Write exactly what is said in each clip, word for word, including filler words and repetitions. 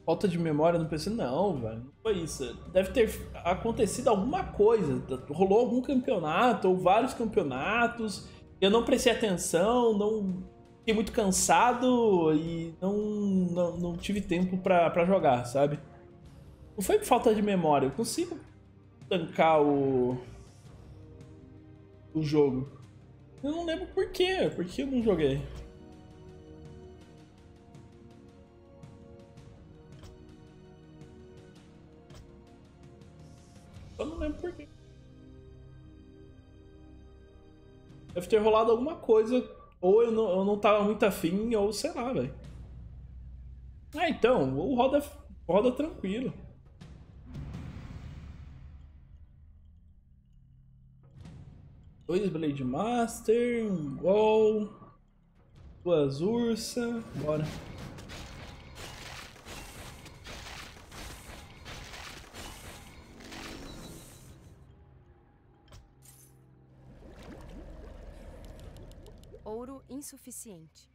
Falta de memória no P C? Não, velho. Não foi isso. Deve ter acontecido alguma coisa. Rolou algum campeonato ou vários campeonatos. Eu não prestei atenção, não fiquei muito cansado e não, não, não tive tempo pra, pra jogar, sabe? Não foi por falta de memória. Eu consigo tancar o, o jogo. Eu não lembro por quê. Por que eu não joguei? Eu não lembro por quê. Deve ter rolado alguma coisa. Ou eu não, eu não tava muito afim, ou sei lá, velho. Ah, então. Ou roda, roda tranquilo. Dois Blade Master, um Gol, duas Ursa, bora. Ouro insuficiente.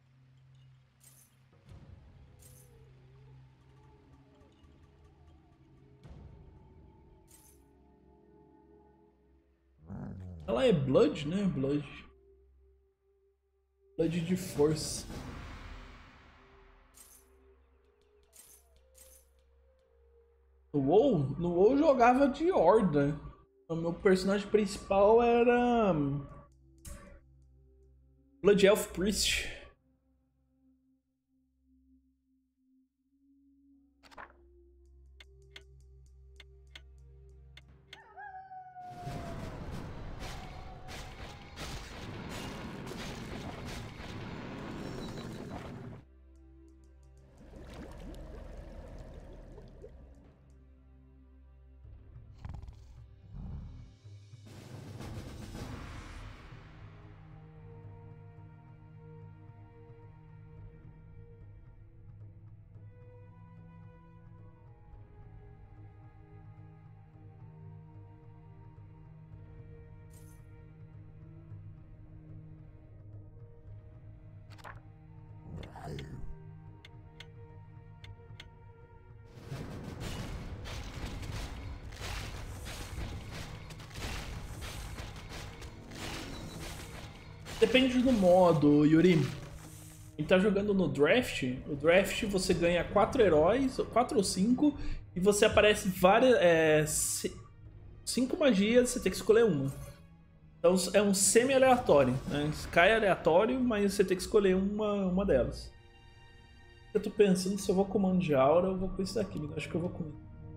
Ela é Blood, né? Blood. Blood de força. No WoW? No WoW eu jogava de Horda. O meu personagem principal era... Blood Elf Priest. Depende do modo, Yuri. A gente tá jogando no draft. O draft você ganha quatro heróis, quatro ou cinco, e você aparece várias. É, cinco magias, você tem que escolher uma. Então é um semi-aleatório, né? Cai aleatório, mas você tem que escolher uma, uma delas. Eu tô pensando se eu vou com o Comando de Aura ou vou com isso daqui, mas acho que eu vou com.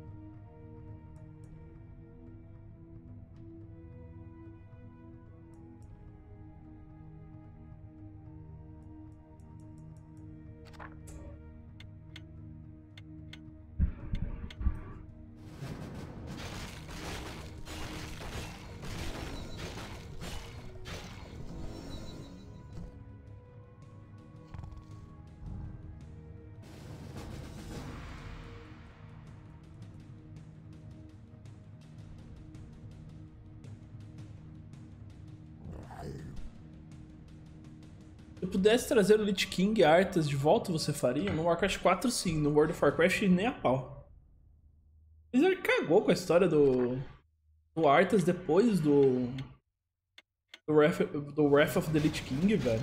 Se eu pudesse trazer o Lich King e Arthas de volta, você faria? No Warcraft quatro, sim. No World of Warcraft, nem a pau. Mas ele cagou com a história do, do Arthas depois do. Do Wrath, do Wrath of the Lich King, velho.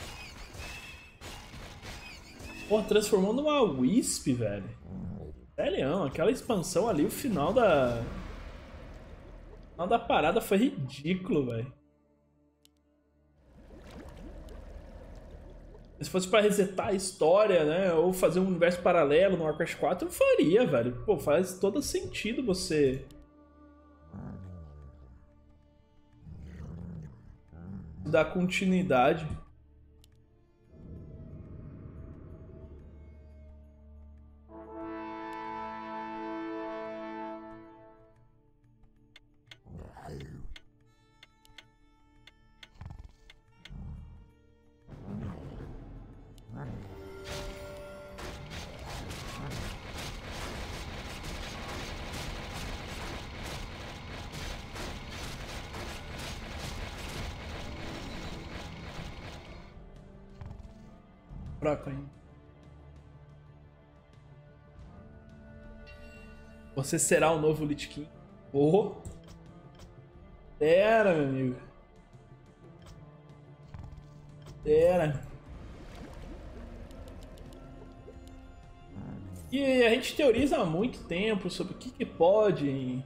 Pô, transformou numa Wisp, velho. Sério, aquela expansão ali, o final da. O final da parada foi ridículo, velho. Se fosse pra resetar a história, né? Ou fazer um universo paralelo no Warcraft quatro, eu faria, velho. Pô, faz todo sentido você dar continuidade. Fraco ainda. Você será o novo Lich King. Oh! Era, meu amigo. Era. E a gente teoriza há muito tempo sobre o que, que pode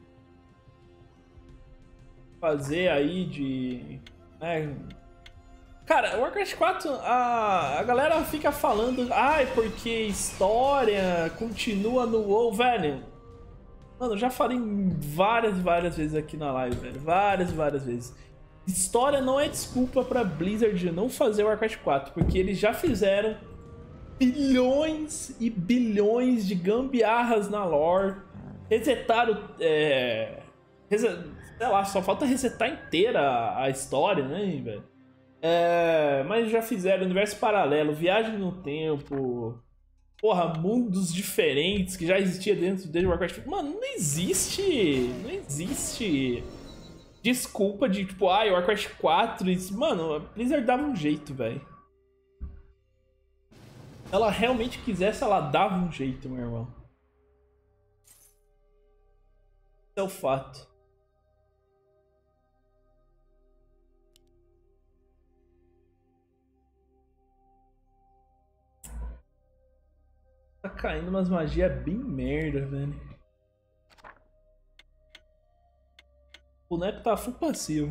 fazer aí de... Né? Cara, Warcraft quatro, a, a galera fica falando, ai, porque história continua no WoW, velho. Mano, eu já falei várias, várias vezes aqui na live, velho. Várias, várias vezes. História não é desculpa pra Blizzard não fazer Warcraft quatro, porque eles já fizeram bilhões e bilhões de gambiarras na lore. Resetaram, é... Reset... sei lá, só falta resetar inteira a história, né, velho? É... Mas já fizeram universo paralelo, viagem no tempo... Porra, mundos diferentes que já existia dentro de Warcraft. Mano, não existe. Não existe desculpa de tipo, ah, Warcraft quatro. Isso. Mano, a Blizzard dava um jeito, velho. Se ela realmente quisesse, ela dava um jeito, meu irmão. Esse é o fato. Tá caindo umas magias bem merda, velho. O boneco tá full passivo.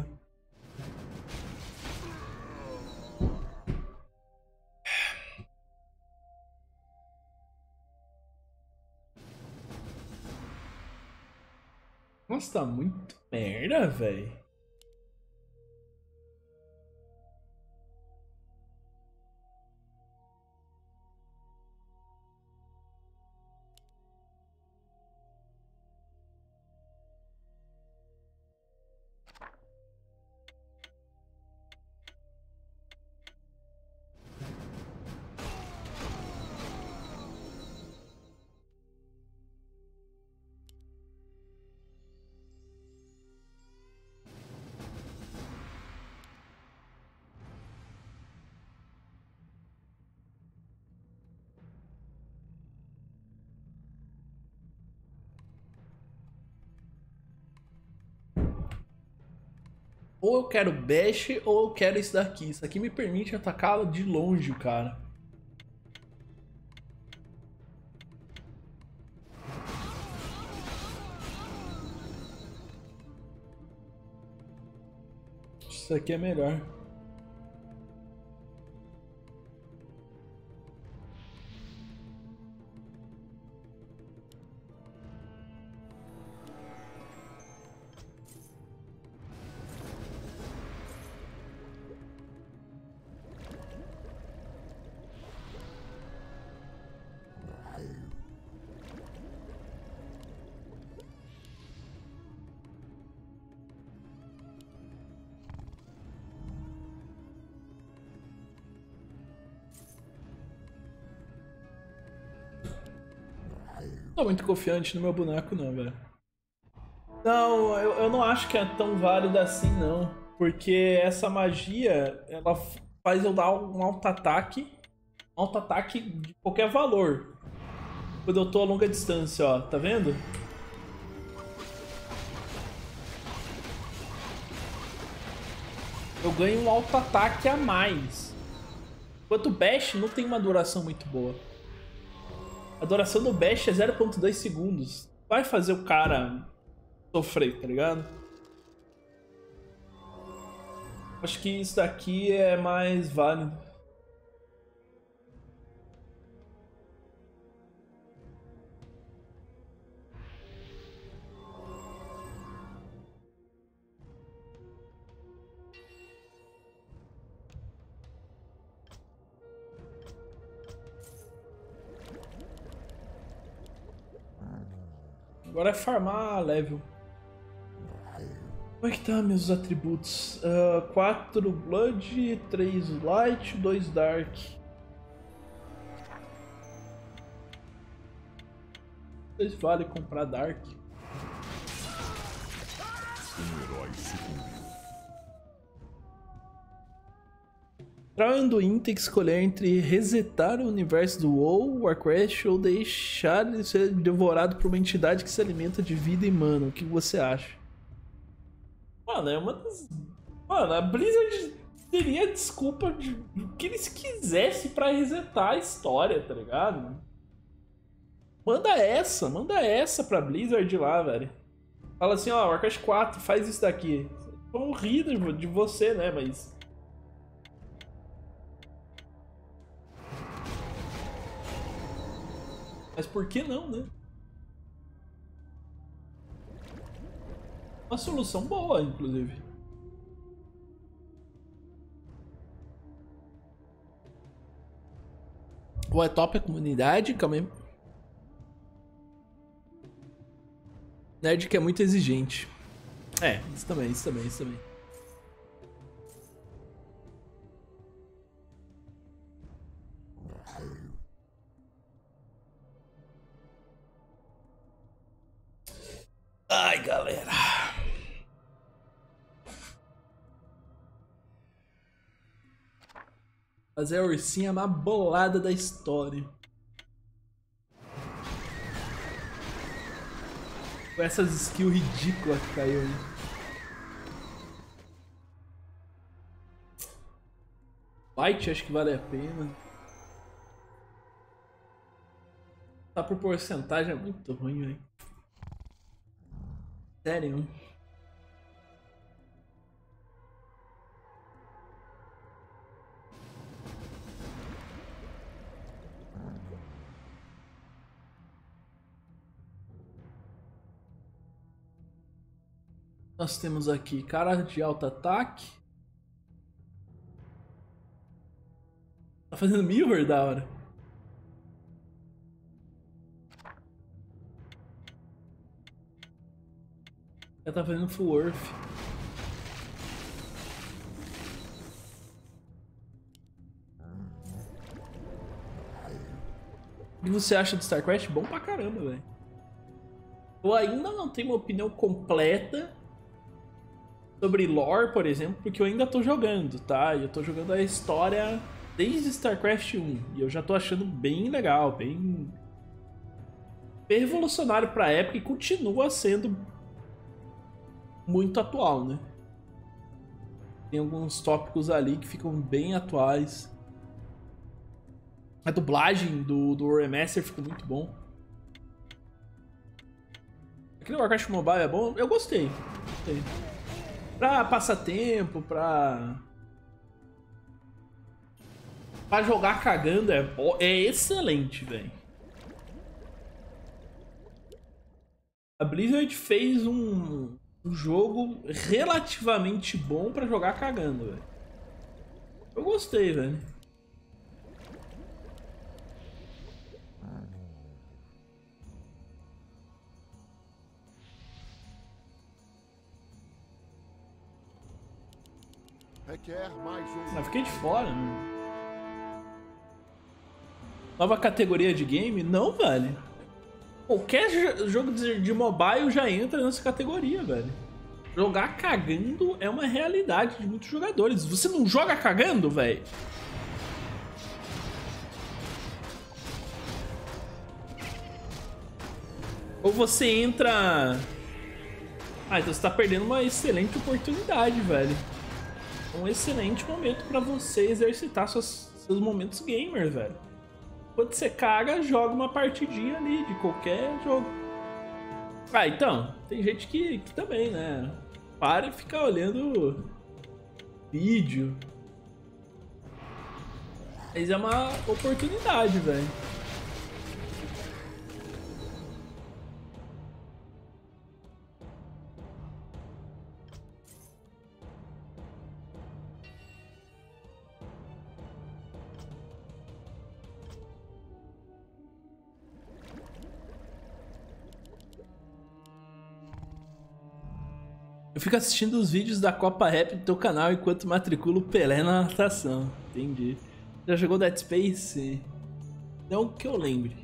Nossa, tá muito merda, velho. Ou eu quero Bash ou eu quero isso daqui. Isso aqui me permite atacá-lo de longe, cara. Isso aqui é melhor. Não tô muito confiante no meu boneco não, velho. Não, eu, eu não acho que é tão válida assim, não. Porque essa magia, ela faz eu dar um auto-ataque. Um auto-ataque de qualquer valor. Quando eu tô a longa distância, ó. Tá vendo? Eu ganho um auto-ataque a mais. Enquanto o Bash não tem uma duração muito boa. A duração do Bash é zero ponto dois segundos. Vai fazer o cara sofrer, tá ligado? Acho que isso daqui é mais válido. Agora é farmar level. Como é que tá meus atributos? Uh, quatro Blood, três Light, dois Dark. Vocês vale comprar Dark? Um herói sucumbiu. Para o Anduin tem que escolher entre resetar o universo do WoW, Warcraft ou deixar ele ser devorado por uma entidade que se alimenta de vida e mana. O que você acha? Mano, é uma das... Mano, a Blizzard teria desculpa de o que eles quisessem pra resetar a história, tá ligado? Manda essa, manda essa pra Blizzard lá, velho. Fala assim, ó, Warcraft quatro, faz isso daqui. Vão rir de você, né, mas... Mas por que não, né? Uma solução boa, inclusive. Ou é top a comunidade, calma aí. Nerd que é muito exigente. É, isso também, isso também, isso também. Ai, galera. Fazer a ursinha mais bolada da história. Com essas skills ridículas que caiu aí. Light, acho que vale a pena. Tá por porcentagem, é muito ruim, velho. Sério? Nós temos aqui cara de alto ataque. Tá fazendo mirror da hora. Já tá fazendo full earth. O que você acha do StarCraft? Bom pra caramba, velho. Eu ainda não tenho uma opinião completa sobre lore, por exemplo, porque eu ainda tô jogando, tá? Eu tô jogando a história desde StarCraft um e eu já tô achando bem legal, bem, bem revolucionário pra época e continua sendo muito atual, né? Tem alguns tópicos ali que ficam bem atuais. A dublagem do, do Remaster ficou muito bom. Aquele Warcraft Mobile é bom? Eu gostei. gostei. Pra passatempo, pra... Pra jogar cagando é, é excelente, velho. A Blizzard fez um... um jogo relativamente bom pra jogar cagando, velho. Eu gostei, velho. Requer mais um. Ah, fiquei de fora, mano. Nova categoria de game? Não, velho. Qualquer jogo de mobile já entra nessa categoria, velho. Jogar cagando é uma realidade de muitos jogadores. Você não joga cagando, velho? Ou você entra... Ah, então você tá perdendo uma excelente oportunidade, velho. Um excelente momento pra você exercitar seus, seus momentos gamer, velho. Quando você caga, joga uma partidinha ali de qualquer jogo. Ah, então, tem gente que, que também, né? Para e fica olhando vídeo. Mas é uma oportunidade, velho. Eu fico assistindo os vídeos da Copa Rap do teu canal enquanto matriculo Pelé na natação. Entendi. Já jogou Dead Space? Não que eu lembre.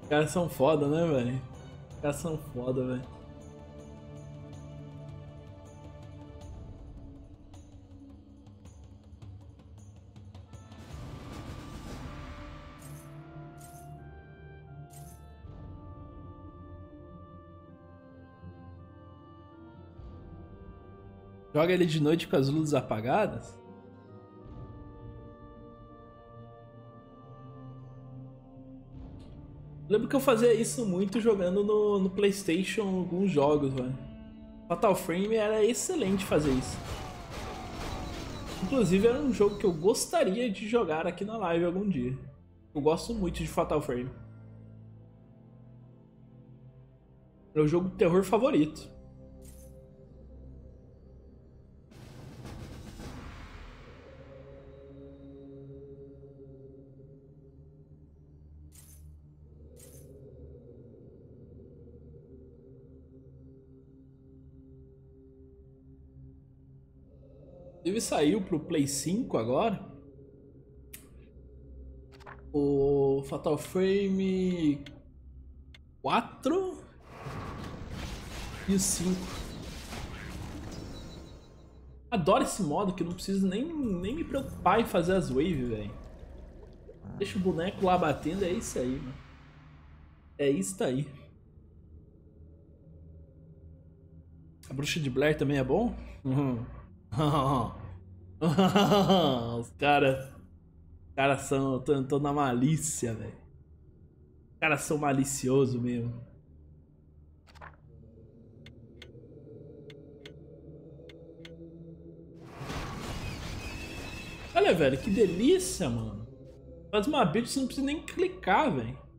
Os caras são foda, né, velho? Os caras são foda, velho. Joga ele de noite com as luzes apagadas? Lembro que eu fazia isso muito jogando no, no PlayStation alguns jogos, velho. Fatal Frame era excelente fazer isso. Inclusive era um jogo que eu gostaria de jogar aqui na live algum dia. Eu gosto muito de Fatal Frame. É o meu jogo de terror favorito. Ele saiu pro Play cinco agora. O Fatal Frame quatro e o cinco. Adoro esse modo que eu não preciso nem, nem me preocupar em fazer as waves, velho. Deixa o boneco lá batendo, é isso aí, mano. É isso aí. A Bruxa de Blair também é bom? Uhum. Os caras. Os caras são. Tô, tô na malícia, velho. Os caras são maliciosos mesmo. Olha, velho, que delícia, mano. Faz uma build, você não precisa nem clicar, velho.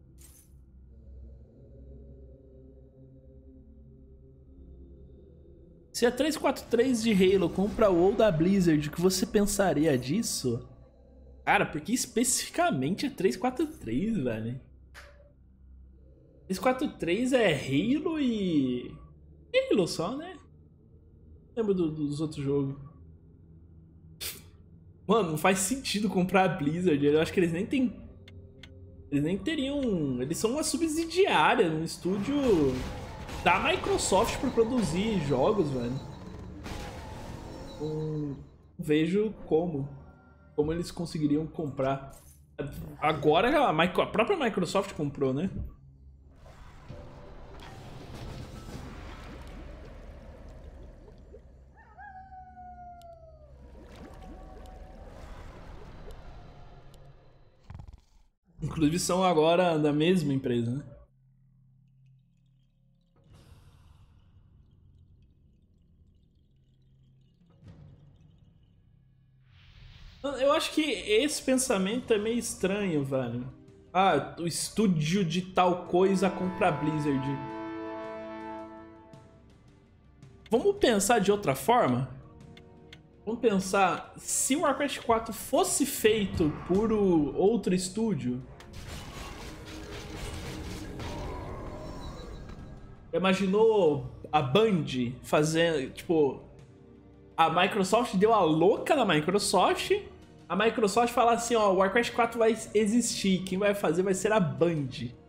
Se a trezentos e quarenta e três de Halo compra o WoW da Blizzard, o que você pensaria disso? Cara, porque especificamente é trezentos e quarenta e três, velho. trezentos e quarenta e três é Halo e... Halo só, né? Lembro do, dos outros jogos. Mano, não faz sentido comprar a Blizzard. Eu acho que eles nem tem... Eles nem teriam... Eles são uma subsidiária, um estúdio... da Microsoft para produzir jogos, velho. Não vejo como. Como eles conseguiriam comprar. Agora a, Micro, a própria Microsoft comprou, né? Inclusive são agora da mesma empresa, né? Eu acho que esse pensamento é meio estranho, velho. Ah, o estúdio de tal coisa compra a Blizzard. Vamos pensar de outra forma? Vamos pensar, se o Warcraft quatro fosse feito por outro estúdio... Imaginou a Band fazendo, tipo... A Microsoft deu a louca na Microsoft. A Microsoft fala assim, ó, o Warcraft quatro vai existir. Quem vai fazer vai ser a Band.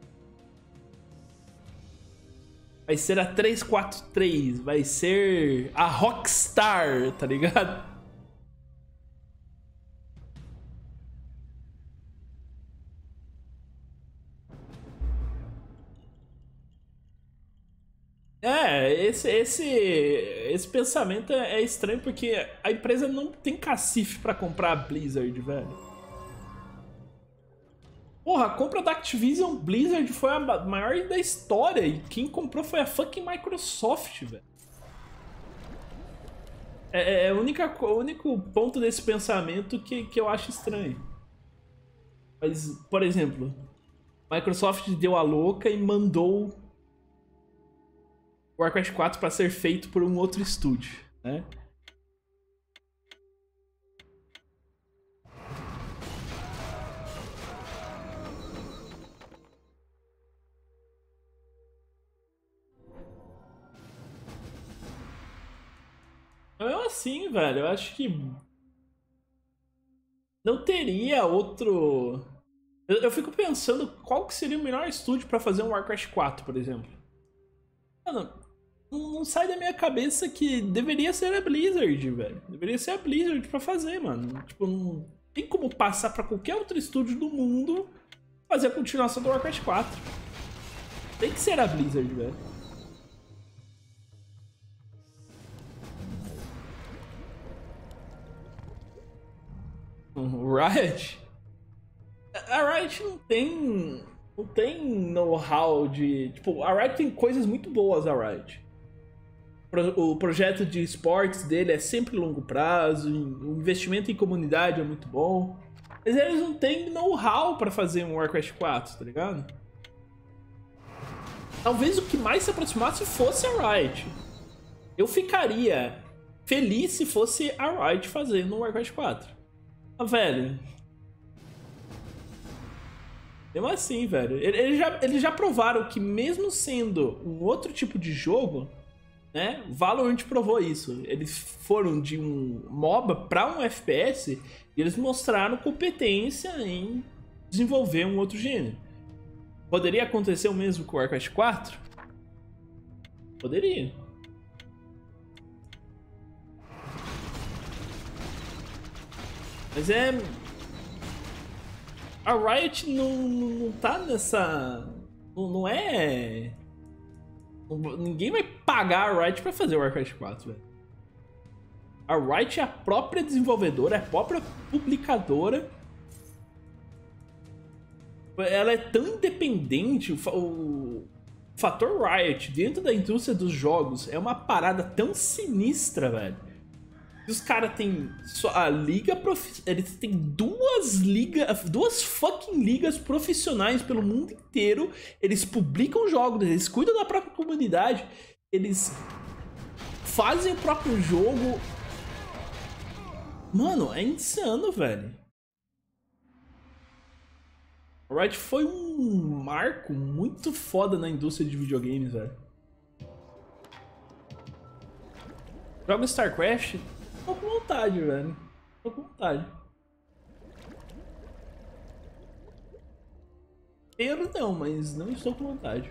Vai ser a trezentos e quarenta e três. Vai ser a Rockstar, tá ligado? É, esse, esse, esse pensamento é estranho porque a empresa não tem cacife pra comprar a Blizzard, velho. Porra, a compra da Activision Blizzard foi a maior da história e quem comprou foi a fucking Microsoft, velho. É, é o única, o único ponto desse pensamento que, que eu acho estranho. Mas, por exemplo, Microsoft deu a louca e mandou Warcraft quatro para ser feito por um outro estúdio, né? Eu assim, velho, eu acho que não teria outro... Eu, eu fico pensando qual que seria o melhor estúdio pra fazer um Warcraft quatro, por exemplo. Mano, não, não sai da minha cabeça que deveria ser a Blizzard, velho. Deveria ser a Blizzard pra fazer, mano. Tipo, não tem como passar pra qualquer outro estúdio do mundo fazer a continuação do Warcraft quatro. Tem que ser a Blizzard, velho. O Riot? A Riot não tem... Não tem know-how de... Tipo, a Riot tem coisas muito boas, a Riot. O projeto de esportes dele é sempre longo prazo, o investimento em comunidade é muito bom. Mas eles não têm know-how pra fazer um Warcraft quatro, tá ligado? Talvez o que mais se aproximasse fosse a Riot. Eu ficaria feliz se fosse a Riot fazendo um Warcraft quatro. Mas, velho... Mesmo assim, velho. Eles já, eles já provaram que mesmo sendo um outro tipo de jogo, né? Valorant provou isso. Eles foram de um MOBA pra um F P S e eles mostraram competência em desenvolver um outro gênero. Poderia acontecer o mesmo com o Warcraft quatro? Poderia. Mas é... A Riot não, não tá nessa... Não, não é... Ninguém vai pagar a Riot pra fazer o Warcraft quatro, velho. A Riot é a própria desenvolvedora, é a própria publicadora. Ela é tão independente, o, o fator Riot dentro da indústria dos jogos é uma parada tão sinistra, velho. Os caras têm a liga prof... Eles têm duas ligas, duas fucking ligas profissionais pelo mundo inteiro. Eles publicam jogos, eles cuidam da própria comunidade, eles fazem o próprio jogo. Mano, é insano, velho. A Riot foi um marco muito foda na indústria de videogames, velho. Joga StarCraft. Tô com vontade, velho. Tô com vontade. Quero não, mas não estou com vontade.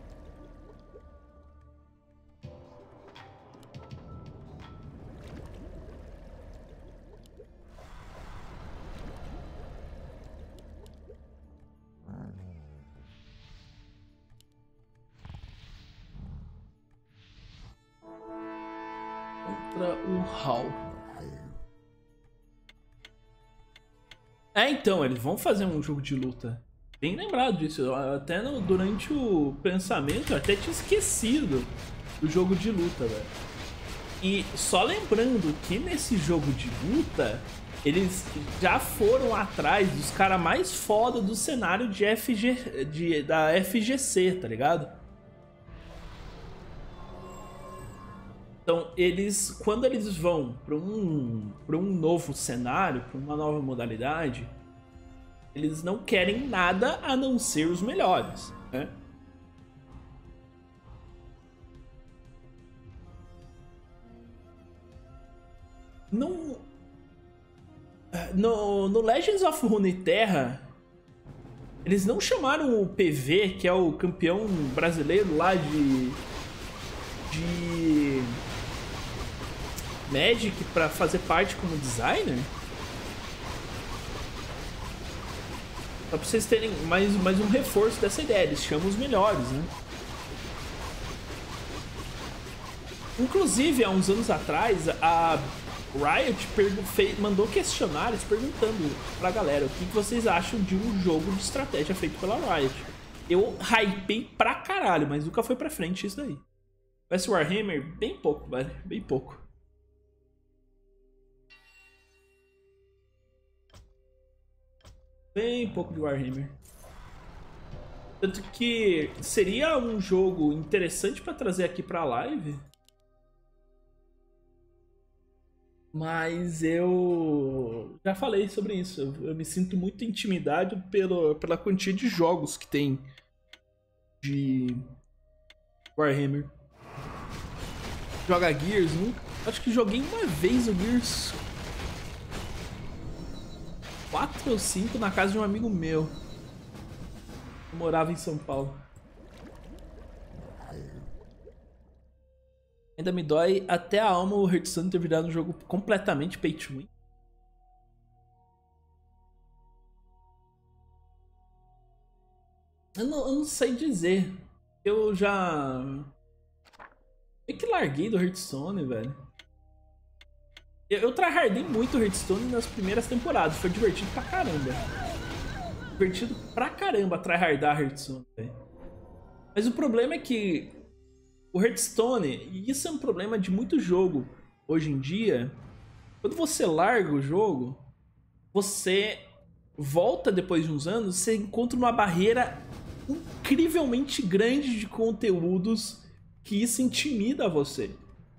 Contra o Hall. É, então, eles vão fazer um jogo de luta. Bem lembrado disso. Até no, durante o pensamento, eu até tinha esquecido do jogo de luta, velho. E só lembrando que nesse jogo de luta, eles já foram atrás dos caras mais foda do cenário de F G, de, da F G C, tá ligado? Então, eles, quando eles vão para um, para um novo cenário, para uma nova modalidade, eles não querem nada a não ser os melhores, né? Não... No, no Legends of Runeterra, eles não chamaram o P V, que é o campeão brasileiro lá de... de... Magic, pra fazer parte como designer? Só pra vocês terem mais, mais um reforço dessa ideia, eles chamam os melhores, né? Inclusive, há uns anos atrás, a Riot fez, mandou questionários perguntando pra galera o que vocês acham de um jogo de estratégia feito pela Riot. Eu hypei pra caralho, mas nunca foi pra frente isso daí. Esse Warhammer, bem pouco, velho, bem pouco. Bem pouco de Warhammer. Tanto que seria um jogo interessante pra trazer aqui pra live. Mas eu já falei sobre isso. Eu, eu me sinto muito intimidado pelo, pela quantia de jogos que tem de Warhammer. Joga Gears, nunca. Acho que joguei uma vez o Gears quatro ou cinco na casa de um amigo meu. Eu morava em São Paulo. Ainda me dói até a alma o Hearthstone ter virado um jogo completamente pay to win. Eu não, eu não sei dizer. Eu já... meio que larguei do Hearthstone, velho. Eu, eu tryhardei muito o Hearthstone nas primeiras temporadas. Foi divertido pra caramba. Divertido pra caramba tryhardar Hearthstone, velho. Mas o problema é que o Hearthstone, e isso é um problema de muito jogo hoje em dia, quando você larga o jogo, você volta depois de uns anos, você encontra uma barreira incrivelmente grande de conteúdos que isso intimida você.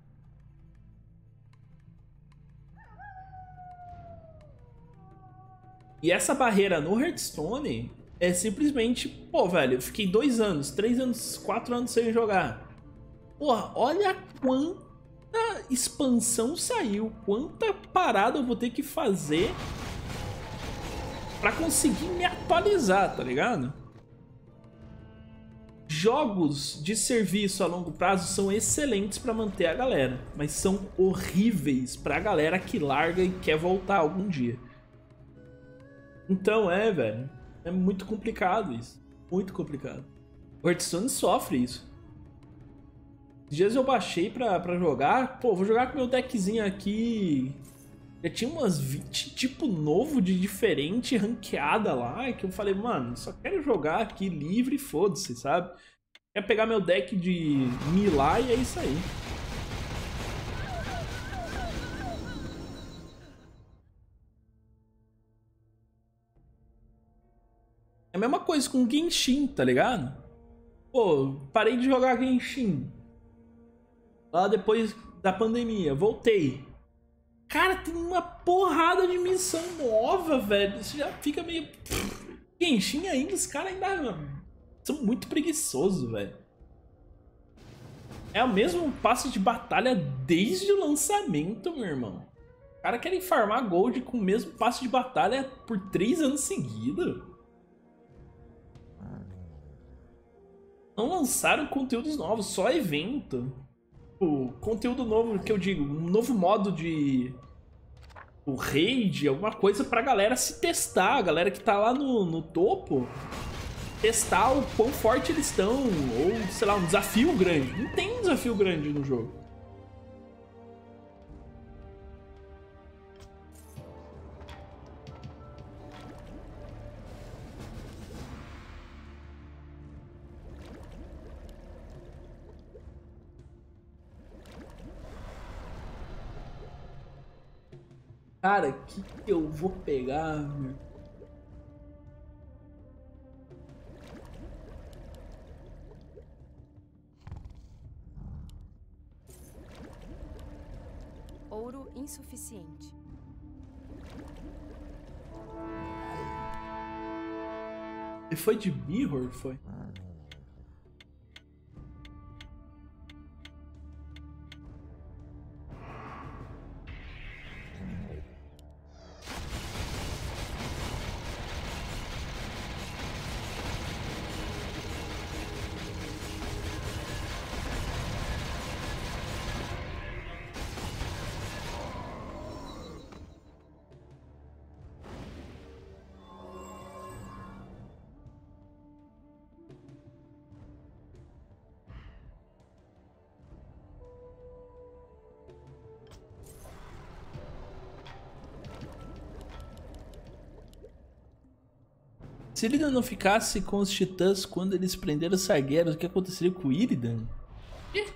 E essa barreira no Hearthstone é simplesmente, pô, velho, eu fiquei dois anos, três anos, quatro anos sem jogar. Porra, olha quanta expansão saiu, quanta parada eu vou ter que fazer pra conseguir me atualizar, tá ligado? Jogos de serviço a longo prazo são excelentes pra manter a galera, mas são horríveis pra galera que larga e quer voltar algum dia. Então é, velho, é muito complicado isso, muito complicado. O Hearthstone sofre isso. Esses dias eu baixei pra, pra jogar, pô, vou jogar com meu deckzinho aqui. Já tinha umas vinte tipo novo de diferente ranqueada lá, que eu falei, mano, só quero jogar aqui livre e foda-se, sabe? Quero pegar meu deck de Milá e é isso aí. É a mesma coisa com Genshin, tá ligado? Pô, parei de jogar Genshin lá depois da pandemia, voltei. Cara, tem uma porrada de missão nova, velho. Você já fica meio... Genshin ainda, os caras ainda são muito preguiçosos, velho. É o mesmo passe de batalha desde o lançamento, meu irmão. Os caras querem farmar gold com o mesmo passe de batalha por três anos seguidos. Não lançaram conteúdos novos, só evento. O conteúdo novo que eu digo, um novo modo de o raid, alguma coisa pra galera se testar, a galera que tá lá no, no topo, testar o quão forte eles estão, ou sei lá, um desafio grande. Não tem um desafio grande no jogo. Cara, o que, que eu vou pegar, meu? Ouro insuficiente. E foi de Mirror, foi? Se Illidan não ficasse com os titãs quando eles prenderam os Sargueros, o que aconteceria com o Illidan? Que?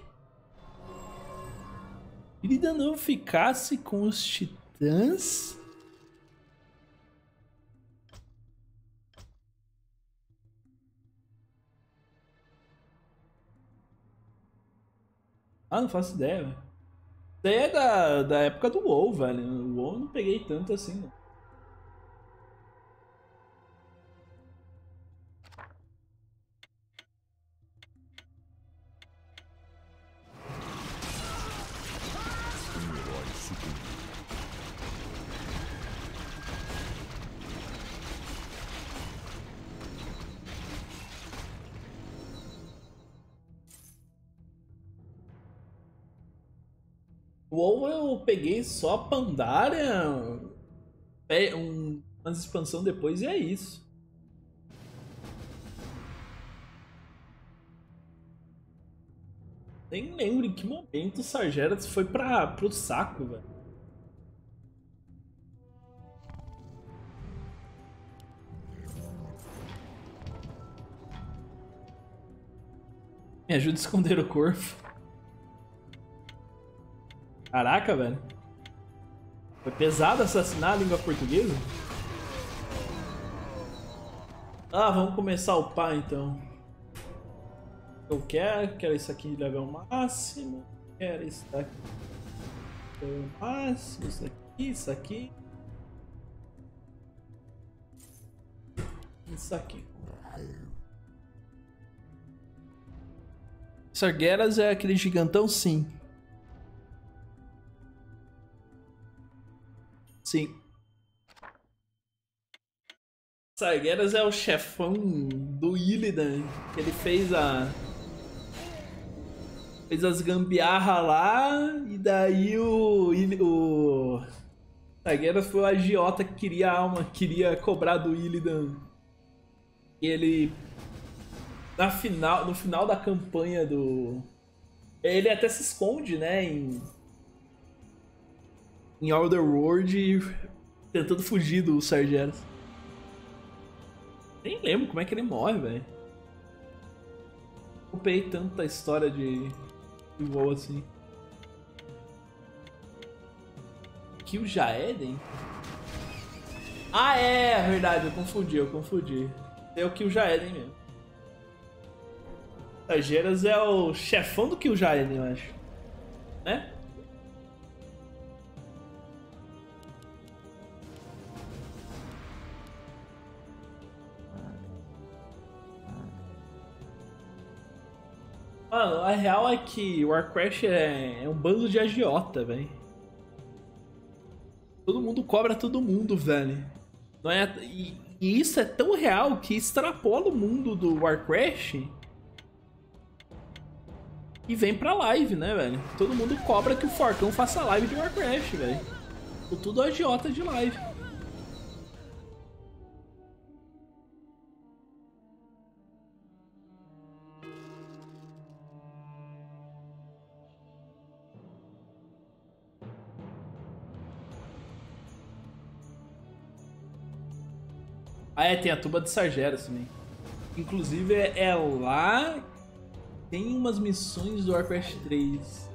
Illidan não ficasse com os titãs? Ah, não faço ideia, velho. Isso aí é da, da época do WoW, velho. O WoW eu não peguei tanto assim, não. Ou eu peguei só Pandaria, é, um, umas expansão depois e é isso. Nem lembro em que momento o Sargeras foi pra, pro saco, velho. Me ajuda a esconder o corpo. Caraca, velho. Foi pesado assassinar a língua portuguesa? Ah, vamos começar a upar então. Eu quero, quero isso aqui de level máximo. Quero isso daqui. Level máximo, isso aqui, isso aqui. Isso aqui. Sargeras é aquele gigantão? Sim. Sim. Sargeras é o chefão do Illidan, que ele fez a... Fez as gambiarra lá, e daí o... o... Sargeras foi o agiota que queria a alma, queria cobrar do Illidan. E ele... Na final, no final da campanha do... Ele até se esconde, né, em... Em Elderworld, tentando fugir do Sargeras. Nem lembro como é que ele morre, velho. Não peguei tanta história de... de WoW assim. Kill Jaeden? Ah, é, é verdade, eu confundi, eu confundi. É o Kill Jaeden mesmo. Sargeras é o chefão do Kill Jaeden, eu acho. Né? Mano, a real é que Warcraft é, é um bando de agiota, velho. Todo mundo cobra todo mundo, velho. Não é, e, e isso é tão real que extrapola o mundo do Warcraft e vem pra live, né, velho? Todo mundo cobra que o Forcão faça live de Warcraft, velho. Tudo agiota de live. Ah, é, tem a Tumba de Sargeras também. Inclusive, é, é lá... Tem umas missões do Warcraft três.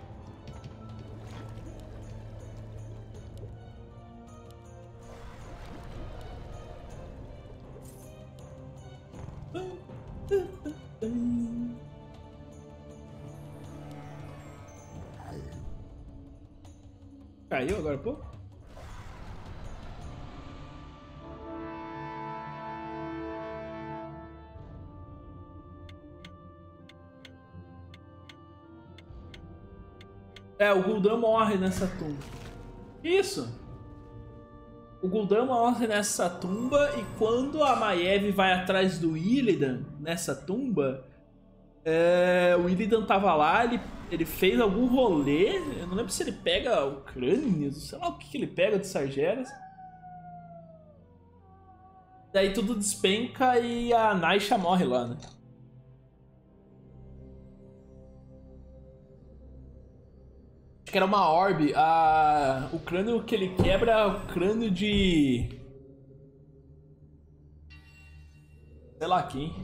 Caiu agora, pô? É, o Gul'dan morre nessa tumba. Isso! O Gul'dan morre nessa tumba e quando a Maiev vai atrás do Illidan nessa tumba, é, o Illidan tava lá, ele, ele fez algum rolê, eu não lembro se ele pega o crânio, sei lá o que, que ele pega de Sargeras. Daí tudo despenca e a Naisha morre lá, né? Que era uma orbe. A... O crânio que ele quebra é o crânio de... Sei lá quem.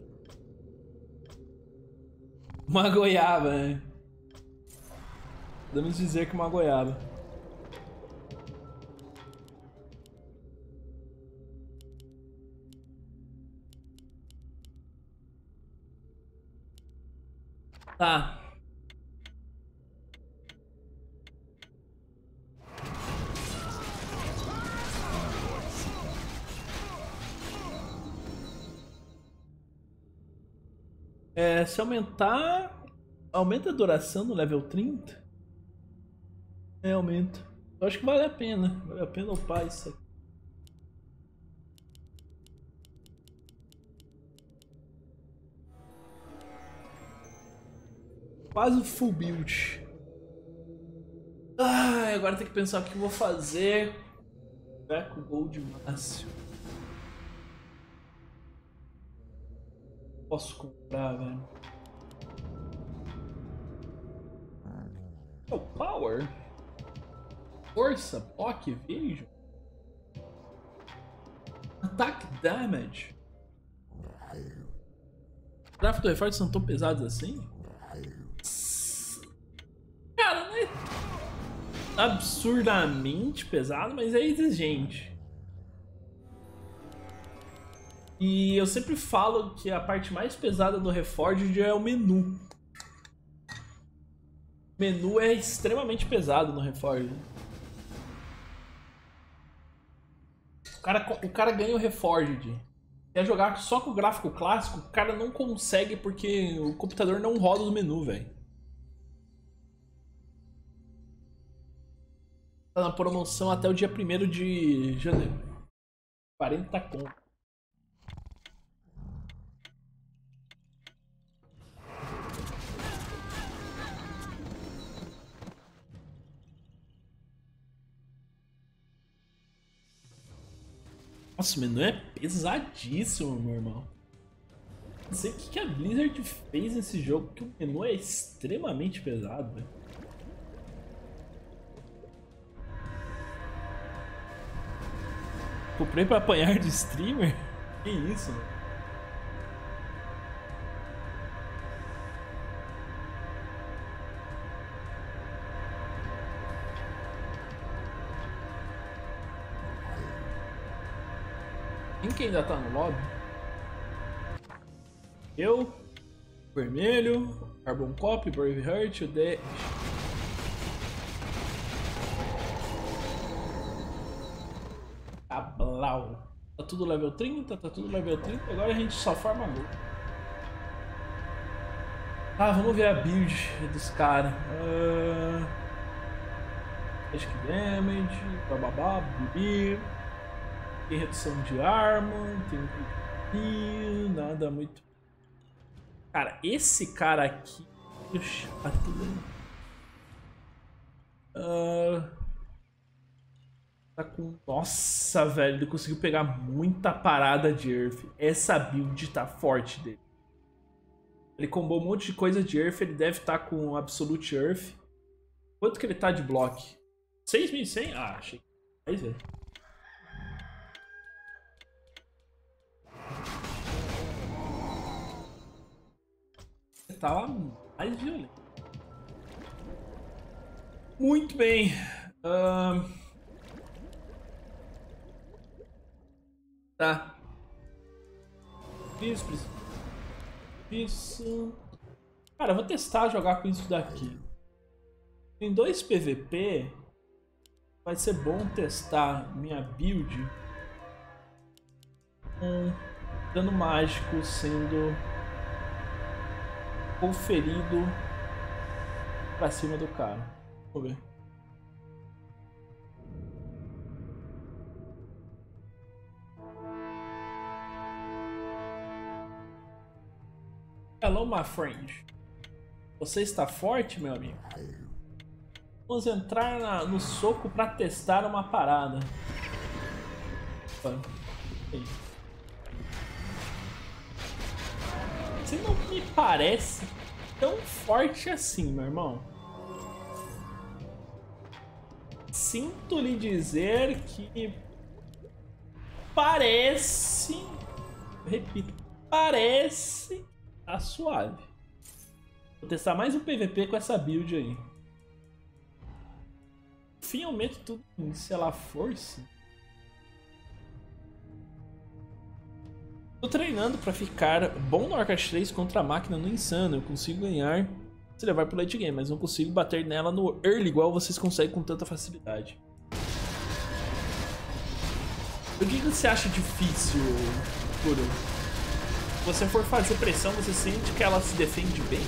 Uma goiaba, né? Podemos dizer que uma goiaba. Tá. É, se aumentar... Aumenta a duração no level trinta? É, aumenta. Eu acho que vale a pena. Vale a pena upar isso aqui. Quase full build. Ah, agora tem que pensar o que eu vou fazer. Eco Gold Márcio. Posso comprar, velho. Oh, Power. Força, Pock, Vision. Attack Damage. Gráfico do reforço são tão pesados assim? Cara, não é absurdamente pesado, mas é exigente. E eu sempre falo que a parte mais pesada do Reforged é o menu. O menu é extremamente pesado no Reforged. O cara, o cara ganha o Reforged. Quer jogar só com o gráfico clássico, o cara não consegue porque o computador não roda no menu, velho. Tá na promoção até o dia primeiro de janeiro. quarenta conto. Nossa, o menu é pesadíssimo, meu irmão. Não sei o que a Blizzard fez nesse jogo, que o menu é extremamente pesado, velho. Comprei pra apanhar de streamer? Que isso, mano? Quem que ainda tá no lobby? Eu, Vermelho, Carbon Copy, Brave Heart, o D. Cablau. Tá tudo level trinta, tá tudo level trinta, agora a gente só forma gol. Tá, vamos ver a build dos caras. Uh... Acho que damage, bababá, bibi. Tem redução de arma, tem um nada muito. Cara, esse cara aqui. Uh, tá com. Nossa, velho, ele conseguiu pegar muita parada de Earth. Essa build tá forte dele. Ele combou um monte de coisa de Earth, ele deve estar tá com Absolute Earth. Quanto que ele tá de block? seis mil e cem? Ah, achei. Aí, velho. Tava mais violento. Muito bem. Uh... Tá. Isso, isso. Cara, eu vou testar jogar com isso daqui. Em dois P V P, vai ser bom testar minha build com dano mágico sendo conferido pra cima do cara. Vamos ver. Hello, my friend. Você está forte, meu amigo? Vamos entrar na, no soco pra testar uma parada. Opa. Você não me parece tão forte assim, meu irmão. Sinto lhe dizer que parece, repito, parece tá suave. Vou testar mais um P V P com essa build aí. Enfim, aumento tudo em, sei lá, força. Tô treinando pra ficar bom no Warcraft três contra a máquina no Insano. Eu consigo ganhar se levar pro late game, mas não consigo bater nela no early igual vocês conseguem com tanta facilidade. O que você acha difícil, Kuro? Se você for fazer pressão, você sente que ela se defende bem?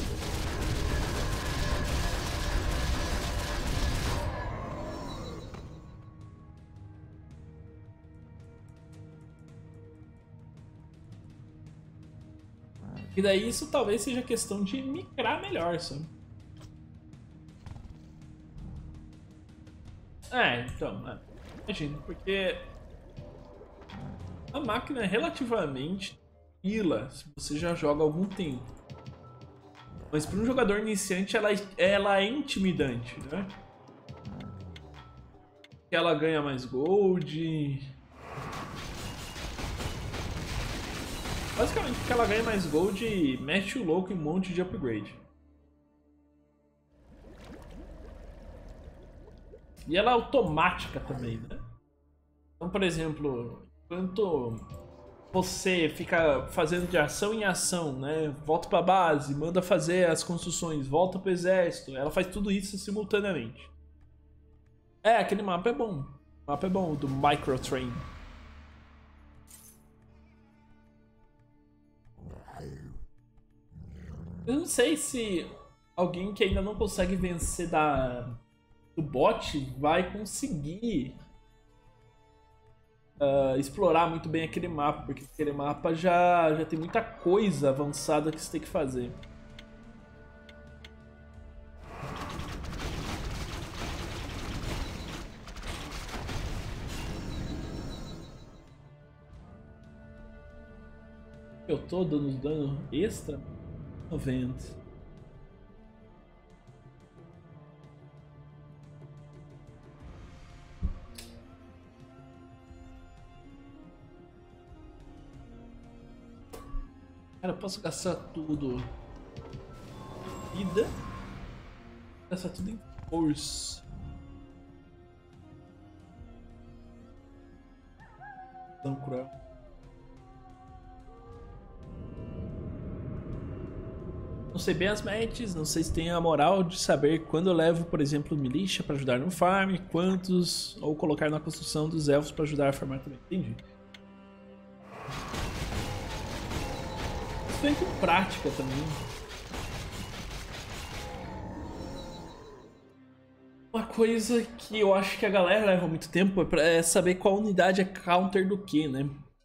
E daí isso talvez seja questão de micrar melhor, sabe? É, então, é. Imagina, porque a máquina é relativamente tranquila se você já joga há algum tempo. Mas para um jogador iniciante ela, ela é intimidante, né? Que ela ganha mais gold. Basicamente porque ela ganha mais gold e mete o louco em um monte de upgrade. E ela é automática também, né? Então, por exemplo, enquanto você fica fazendo de ação em ação, né? Volta pra base, manda fazer as construções, volta pro exército. Ela faz tudo isso simultaneamente. É, aquele mapa é bom. O mapa é bom, do Microtrain. Eu não sei se alguém que ainda não consegue vencer da, do bot vai conseguir uh, explorar muito bem aquele mapa, porque aquele mapa já, já tem muita coisa avançada que você tem que fazer. Eu tô dando dano extra? noventa. Cara, eu posso gastar tudo. Vida. Gastar tudo em força. Tão cruel. Não sei bem as matches, não sei se tem a moral de saber quando eu levo, por exemplo, militia para ajudar no farm, quantos, ou colocar na construção dos elfos para ajudar a farmar também. Entendi. Isso vem com prática também. Uma coisa que eu acho que a galera leva muito tempo é saber qual unidade é counter do que, né?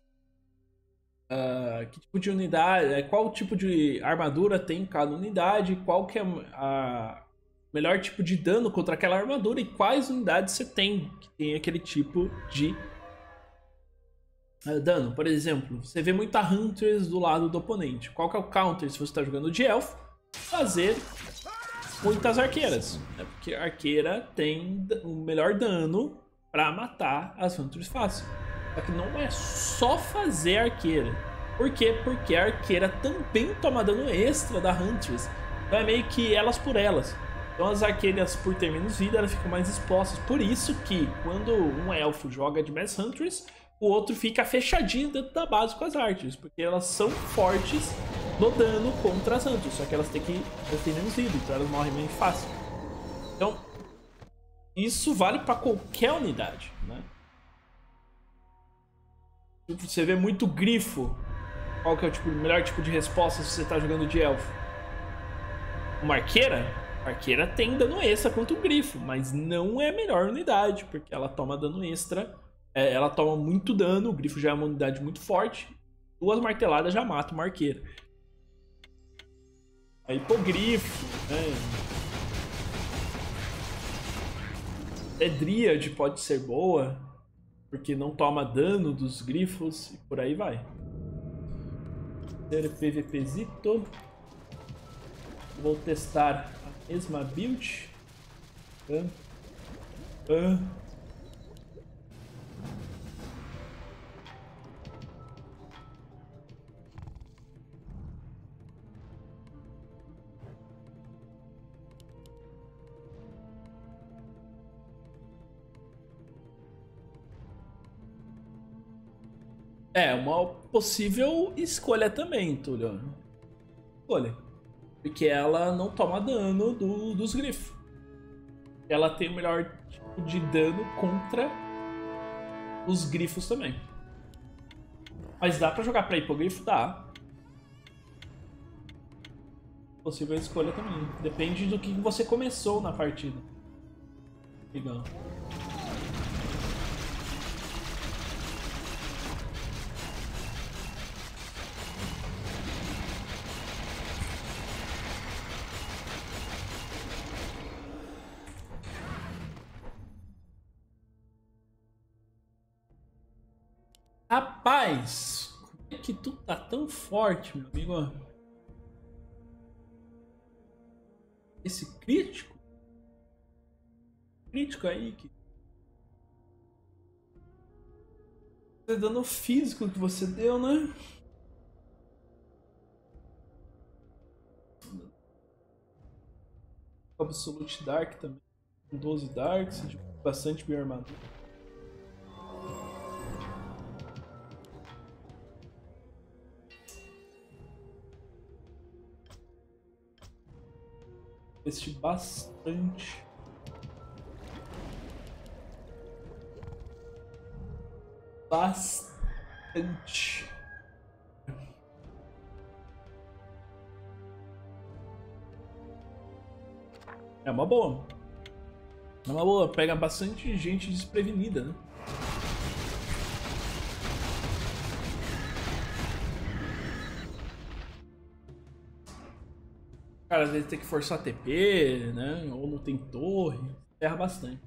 Uh, que tipo de unidade, qual tipo de armadura tem cada unidade, qual que é a melhor tipo de dano contra aquela armadura e quais unidades você tem que tem aquele tipo de uh, dano. Por exemplo, você vê muita Hunters do lado do oponente. Qual que é o counter se você está jogando de elfo? Fazer muitas arqueiras, né? Porque a arqueira tem o melhor dano para matar as Hunters fácil. Só que não é só fazer arqueira. Por quê? Porque a arqueira também toma dano extra da Huntress. Então é meio que elas por elas. Então as arqueiras, por ter menos vida, elas ficam mais expostas. Por isso que quando um elfo joga de Mass Huntress, o outro fica fechadinho dentro da base com as Archers. Porque elas são fortes no dano contra as Huntress. Só que elas têm, que, elas têm menos vida, então elas morrem meio fácil. Então, isso vale para qualquer unidade, né? Você vê muito grifo. Qual que é o tipo, melhor tipo de resposta se você está jogando de elfo? Uma arqueira? A arqueira tem dano extra contra o grifo, mas não é a melhor unidade, porque ela toma dano extra. É, ela toma muito dano, o grifo já é uma unidade muito forte. Duas marteladas já mata uma arqueira. A hipogrifo, né? A dríade pode ser boa, porque não toma dano dos grifos e por aí vai. PVPzito. Vou testar a mesma build. Ah. Ah. É, uma possível escolha também, Túlio. Escolha. Porque ela não toma dano do, dos grifos. Ela tem o melhor tipo de dano contra os grifos também. Mas dá pra jogar pra hipogrifo? Dá. Possível escolha também. Depende do que você começou na partida. Legal. Rapaz, como é que tu tá tão forte, meu amigo? Esse crítico? Crítico aí que. Você dano físico que você deu, né? Absolute Dark também. Com doze Darks, bastante bem armado. Investi bastante. Bastante. É uma boa. É uma boa. Pega bastante gente desprevenida, né? Cara, às vezes tem que forçar T P, né? Ou não tem torre. Erra bastante.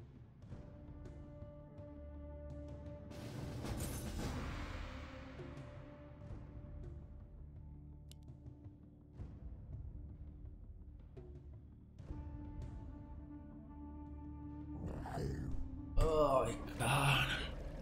Ai, cara.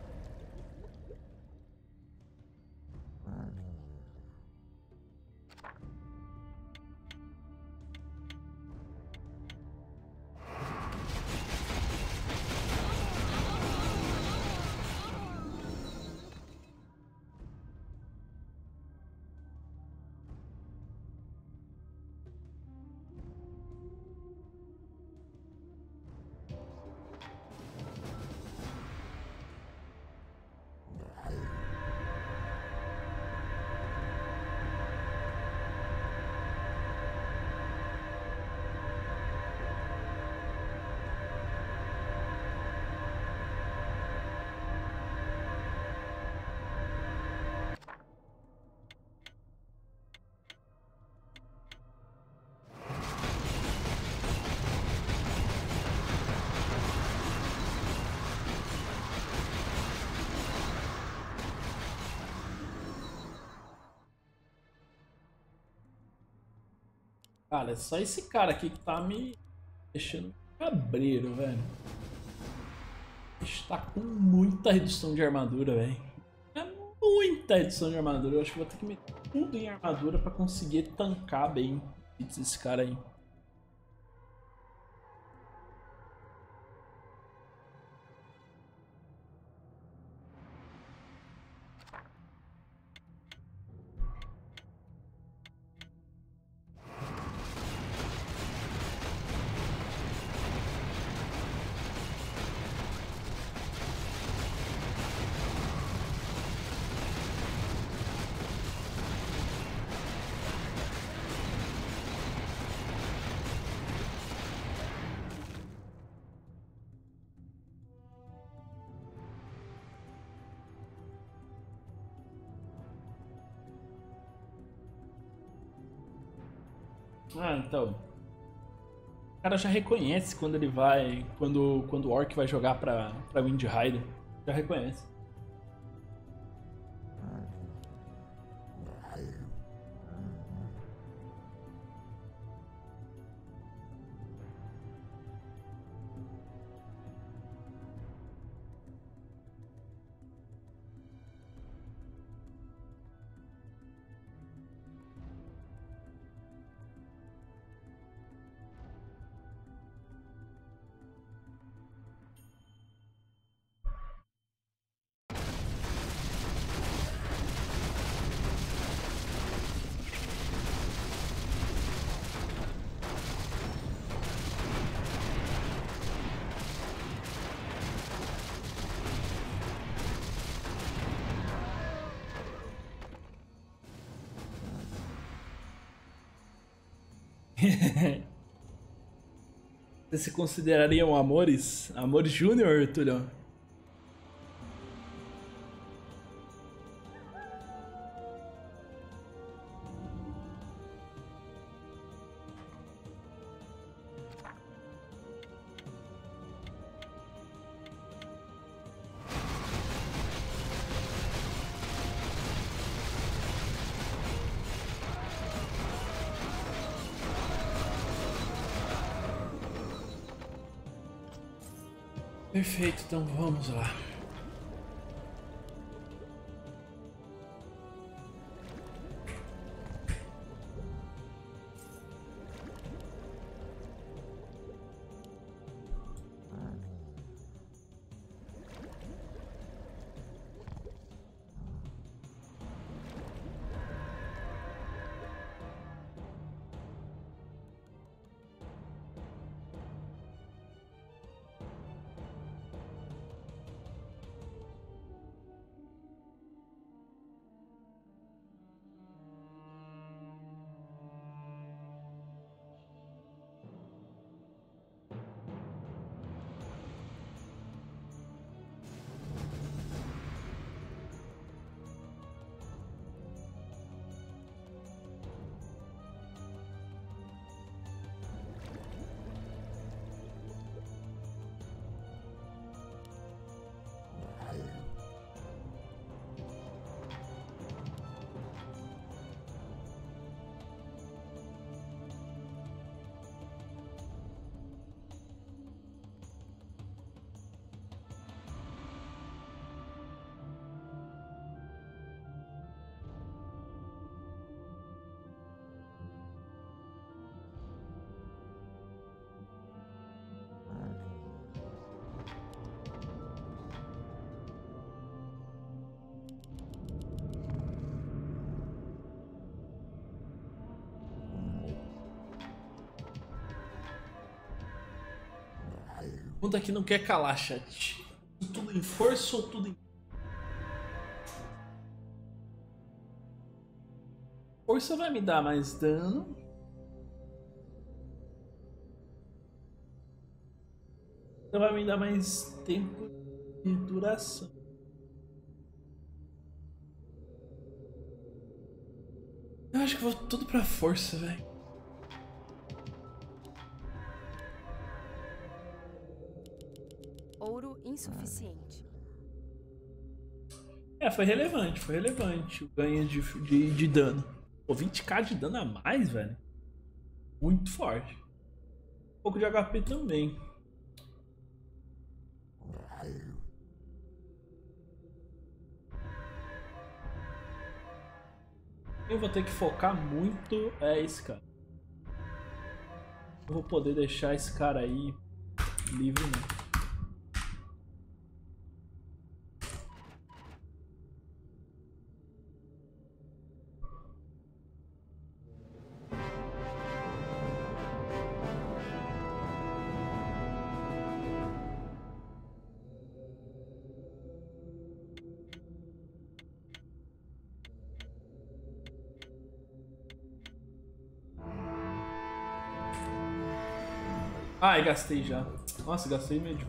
Cara, é só esse cara aqui que tá me deixando cabreiro, velho. Está com muita redução de armadura, velho. É muita redução de armadura. Eu acho que vou ter que meter tudo em armadura pra conseguir tancar bem esse cara aí. Ah, então. O cara já reconhece quando ele vai. Quando, quando o Orc vai jogar pra, pra Wind Rider. Já reconhece. Vocês se considerariam amores? Amores Júnior, Tulhão? Perfeito, então vamos lá. Pergunta que não quer calar, chat. Tudo em força ou tudo em... Força vai me dar mais dano. Então vai me dar mais tempo de duração. Eu acho que vou tudo pra força, velho. Ouro insuficiente. É, foi relevante, foi relevante o ganho de, de, de dano. Pô, vinte k de dano a mais, velho. Muito forte. Um pouco de H P também. Eu vou ter que focar muito é esse cara. Eu vou poder deixar esse cara aí livre, não. Ai, gastei já. Nossa, gastei meio de...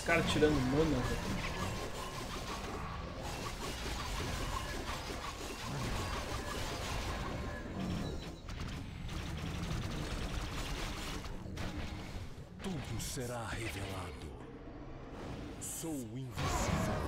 caras tirando mana, velho. Tudo será revelado. Sou invisível.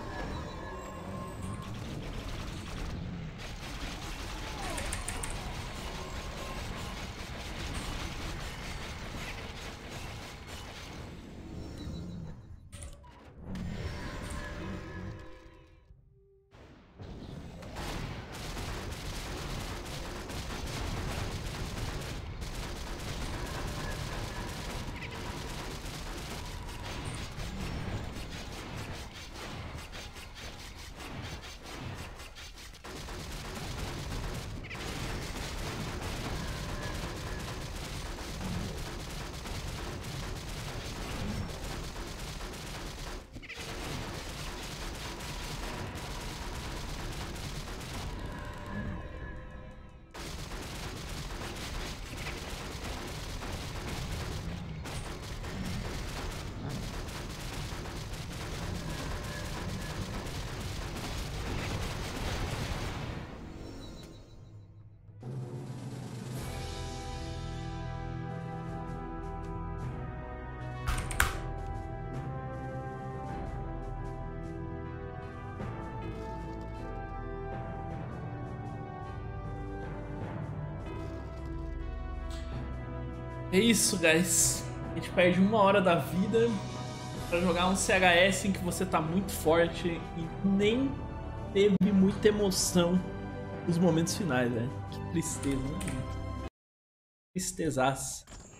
É isso, guys. A gente perde uma hora da vida pra jogar um C H S em que você tá muito forte e nem teve muita emoção nos momentos finais, velho. Que tristeza, né? Tristezaça.